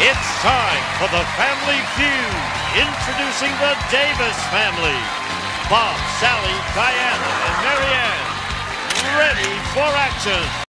It's time for the Family Feud. Introducing the Davis family. Bob, Sally, Diana, and Marianne. Ready for action.